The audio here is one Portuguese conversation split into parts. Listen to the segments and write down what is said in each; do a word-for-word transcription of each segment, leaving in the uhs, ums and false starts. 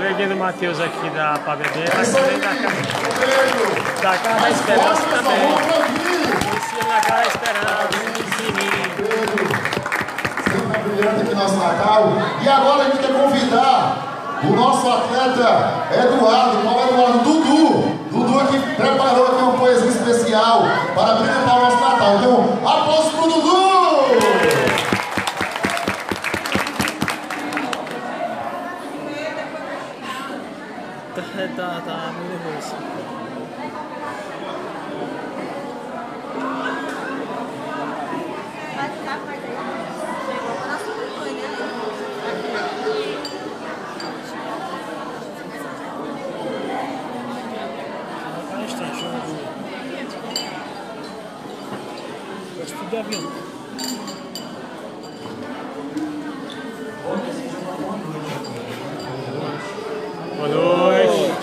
Coleguinha do Matheus aqui da P A B B, mas também da casa da Casa da Esperança também. Conheci na Casa da Esperança, pequenininho. Sempre brilhante aqui nosso Natal. E agora a gente quer convidar o nosso atleta Eduardo, qual é Eduardo? Dudu. Dudu aqui preparou aqui uma poesia especial para brilhantar o nosso Natal. Então, aplausos pro Dudu! Tá, tá muito nervoso. Gosto de avião. Boa noite.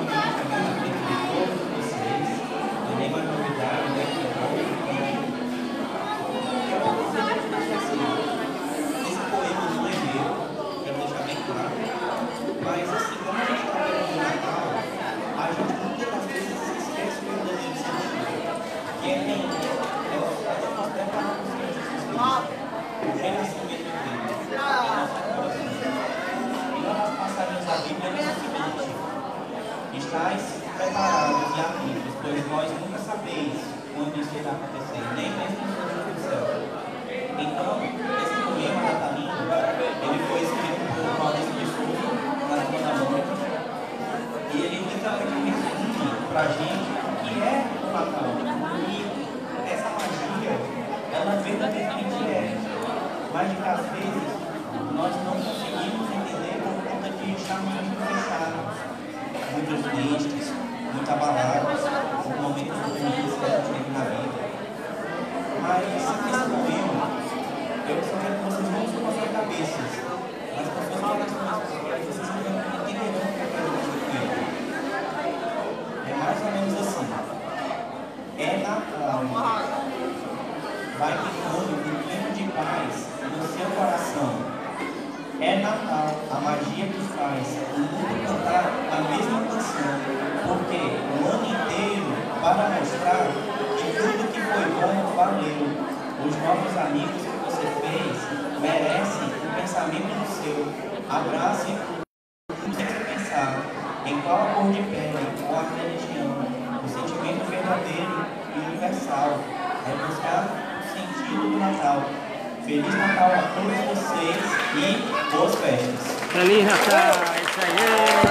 Estais preparados e atentos, pois vós nunca sabeis quando isso irá acontecer, nem mesmo no do céu. Então, esse poema natalino, ele foi escrito por Maurício de Souza, na Segunda Mônica, e ele literalmente resume para a gente o que é o Natal. E essa magia, ela verdadeiramente é. Mas às vezes, nós não conseguimos entender por conta de estarmos muito fechados. Muitos tristes, muito abalados, por momentos ruins que a gente teve na vida. Mas esse poema, eu só quero que vocês não se coloquem cabeças, mas com suas corações, para que vocês entenderão o que eu quero dizer. É mais ou menos assim. É Natal. Vai ficando um clima de paz no seu coração. É Natal, a magia que faz o mundo cantar a mesma canção, porque o ano inteiro para mostrar que tudo que foi bom valeu. Os novos amigos que você fez merecem o pensamento do seu. Abrace o que você pensar, em qual a cor de pele ou a religião, o sentimento verdadeiro e universal é buscar o sentido do Natal. Feliz Natal a todos vocês e boas festas. Feliz Natal, isso aí.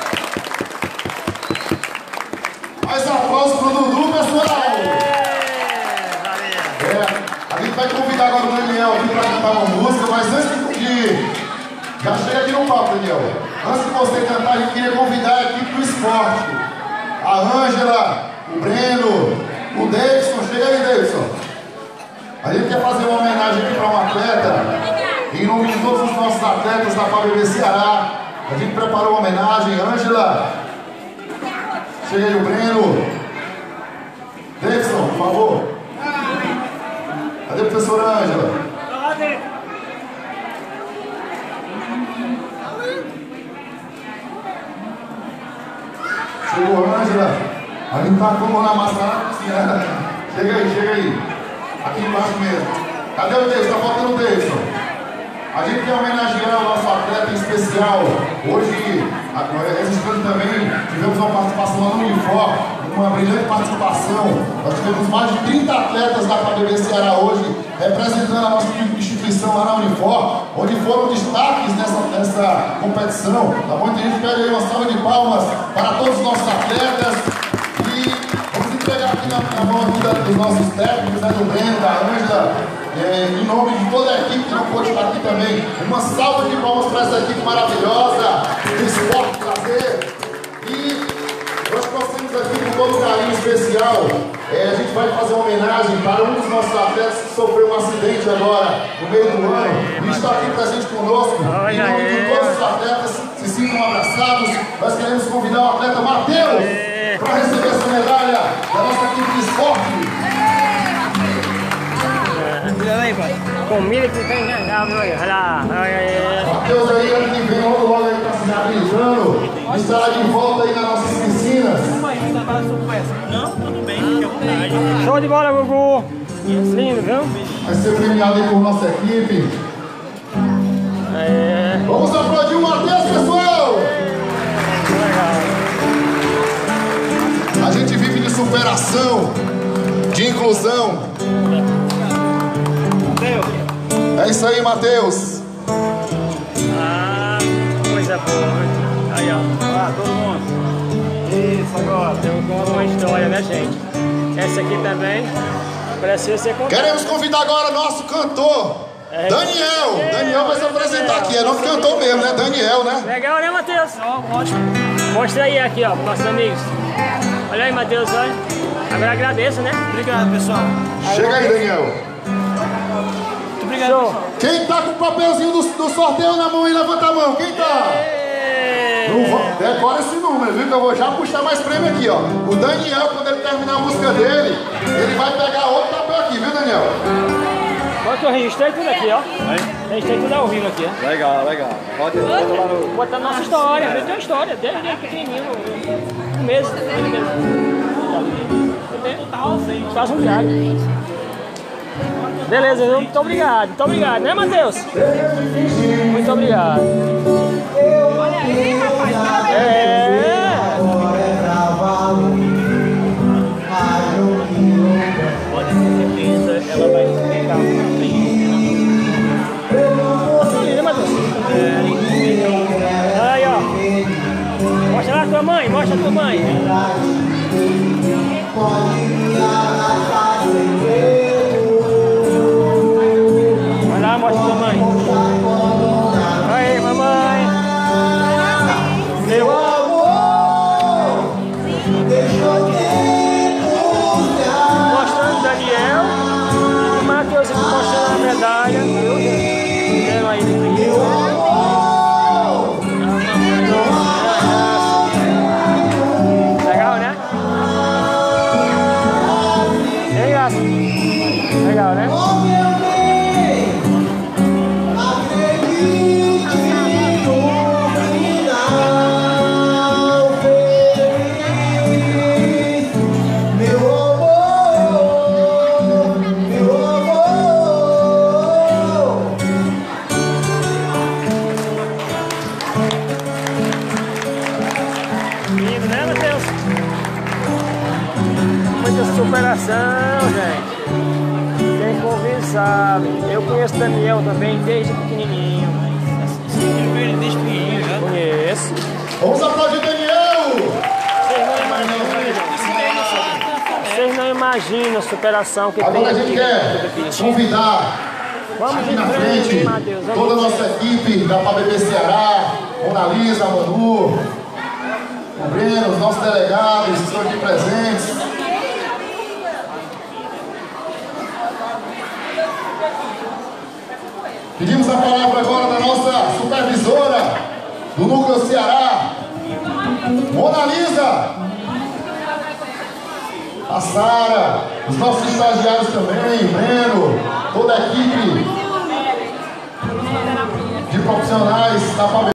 Mais aplausos pro Dudu, pessoal! É, valeu. É, a gente vai convidar agora o Daniel aqui para cantar uma música, mas antes de... Já chega aqui no palco, Daniel. Antes de você cantar, a gente queria convidar a equipe do esporte. A Ângela, o Breno, o Davidson. Chega aí, Davidson. A gente quer fazer uma homenagem aqui para um atleta, em nome de todos os nossos atletas da P A B B Ceará. A gente preparou uma homenagem. Ângela, chega aí o Breno. Davidson, por favor. Cadê a professora Ângela? Chegou a Ângela. A gente tá como na massa na cozinha. Chega aí, chega aí. Aqui embaixo mesmo. Cadê o Davidson? Tá faltando o Davidson. A gente quer homenagear o nosso atleta em especial. Hoje, registrando também, tivemos uma participação lá no Unifor, uma brilhante participação. Nós tivemos mais de trinta atletas da P A B B Ceará hoje, representando a nossa instituição lá na Unifor, onde foram destaques nessa, nessa competição. Tá bom? Então a gente pede aí uma salva de palmas para todos os nossos atletas. E vamos entregar aqui na, na mão dos nossos técnicos, né, do Breno, da Ângela, é, em nome de toda a equipe que não pôde estar aqui também. Uma salva de palmas para essa equipe maravilhosa do esporte prazer. E nós trouxemos aqui com todo carinho especial. É, a gente vai fazer uma homenagem para um dos nossos atletas que sofreu um acidente agora no meio do ano e está aqui presente conosco. Em nome de todos os atletas, se sintam abraçados. Nós queremos convidar o atleta Matheus para receber essa medalha da nossa equipe de esporte. Comida que tem enganado, olha lá. Matheus aí, ano que vem, logo logo aí está se realizando. estará de volta aí nas nossas piscinas. Não, tudo bem, fique à vontade. Show de bola, Gugu. Lindo, viu? Vai ser premiado aí por nossa equipe. É. Vamos aplaudir o Matheus, pessoal! Legal. A gente vive de superação, de inclusão. É isso aí, Matheus. Ah, coisa boa. Aí, ó. Ah, todo mundo. Isso, agora. Tem uma história, né, gente? Essa aqui também precisa ser contada. Queremos convidar agora nosso cantor, É. Daniel. Daniel vai se apresentar aqui. É nome cantor mesmo, né? Daniel, né? Legal, né, Matheus? Ótimo. Mostra aí aqui, ó, para nossos amigos. Olha aí, Matheus, olha. Agora agradeço, né? Obrigado, pessoal. Chega aí, Daniel. Muito obrigado, Show. pessoal. Quem tá com o papelzinho do, do sorteio na mão aí, levanta a mão. Quem tá? É. Não vou- Decora esse número, viu? Que eu vou já puxar mais prêmio aqui, ó. O Daniel, quando ele terminar a música dele, ele vai pegar outro papel aqui, viu, Daniel? Olha que eu registrei tudo aqui, ó. Registrei tudo ao vivo aqui, ó. Legal, legal. Pode lá no... Bota a nossa história, eu tenho uma história, desde ele pequenininho, um mês, ele mesmo. Faz um diário. Beleza, viu? Muito obrigado, muito obrigado, né, Matheus? Muito obrigado. Olha aí, rapaz, É. Pode ter certeza, ela vai ficar muito bem. Tá lindo, né, Matheus? Aí, ó. Mostra lá a tua mãe, mostra a tua mãe. Vai lá, mostra a tua mãe. Aí, mamãe. Meu amor. Mostrando o Daniel. E o Matheus aqui mostrando a medalha. Vendo aí dentro aqui. Legal, né? Tem graça. Legal, né? Lindo, né, Matheus? Muita superação, gente. Quem convive sabe. Eu conheço o Daniel também desde pequenininho. Eu vi ele desde pequenininho já. Conheço. Vamos aplaudir o Daniel! Vocês não imaginam a superação que Agora a tem gente aqui. quer convidar Vamos aqui em na frente, frente Matheus. Vamos toda a em nossa equipe da P A B B Ceará, Mona Lisa, Manu, o Breno, os nossos delegados que estão aqui presentes. Pedimos a palavra agora da nossa supervisora do Núcleo Ceará, Mona Lisa, a Sara, os nossos estagiários também, o Breno, toda a equipe de profissionais da P A B B.